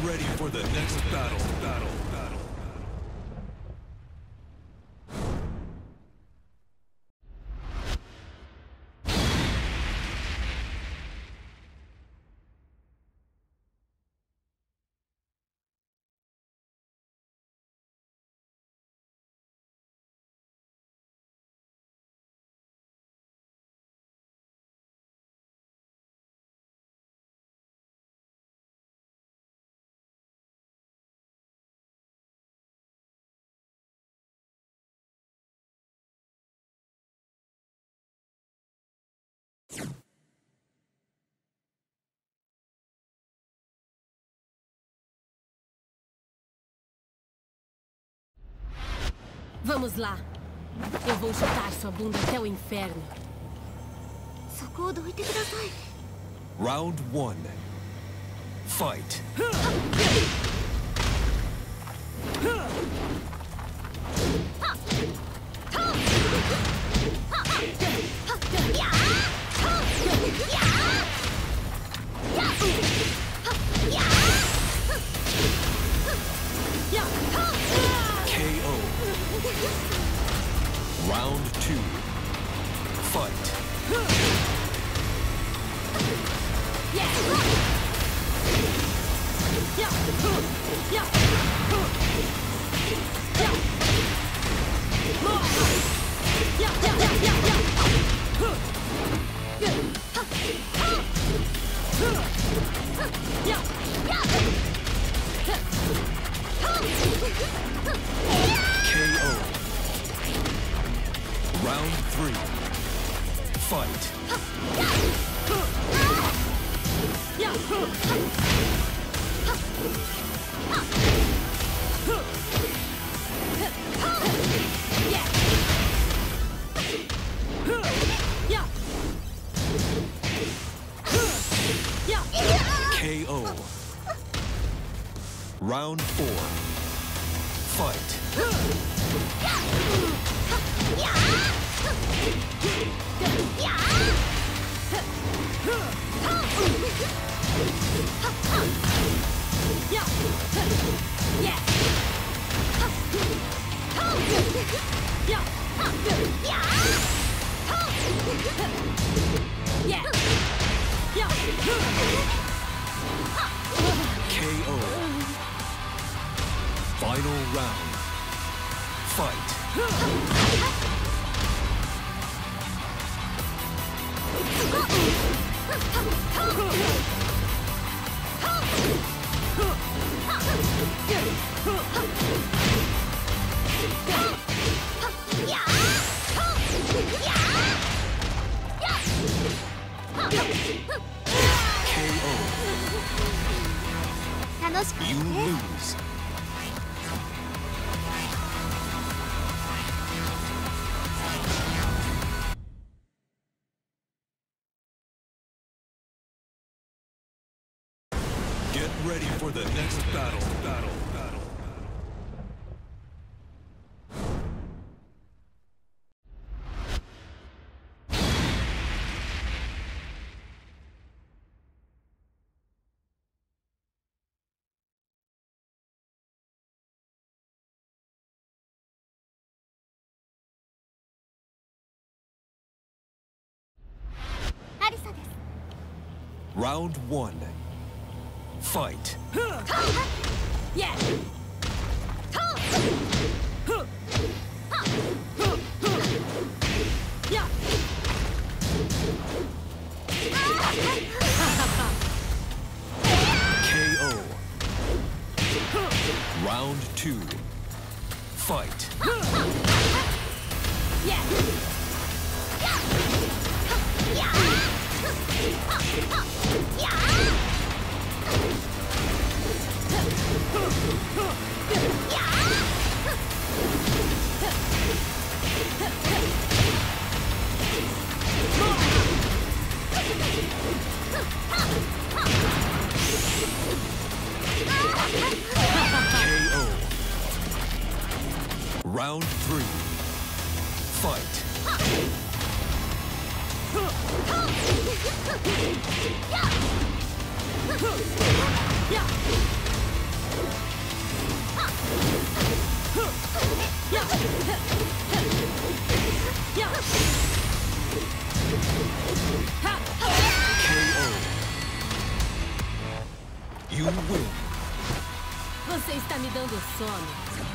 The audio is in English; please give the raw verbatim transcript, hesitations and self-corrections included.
ready for the next battle. Battle. Battle. Vamos lá. Eu vou chutar sua bunda até o inferno. Round one. Fight. K O. Round two. Fight. K O. Round three. Fight. K O. Round four. Fight. K O. Final round. Fight. K O. You lose. Get ready for the next battle. Battle. Battle. Round one. Fight. Yeah. K O. Round two. Fight. K O. Round three. Fight. You win. Você está me dando sono.